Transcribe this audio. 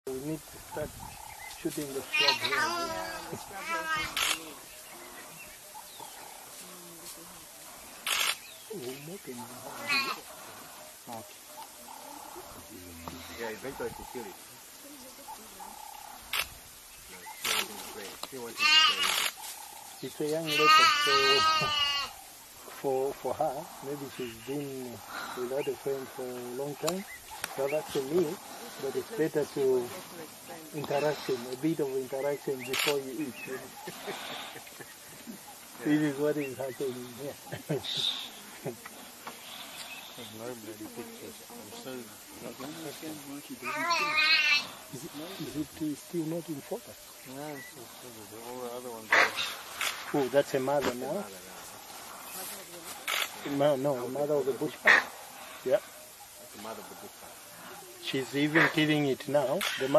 We need to start shooting the scrub here. The scrub here. Okay. Yeah, eventually to kill it. It's a young leopard, so for her, maybe she's been without a friend for a long time. So that's a meal, but it's better to interaction, a bit of interaction before you eat. You know? This is what is happening here. Is it still not in focus? No, all the other ones. Oh, that's a mother now? No, a mother of the bush parrot. Yeah. That's the mother of the bush parrot. She's even killing it now. The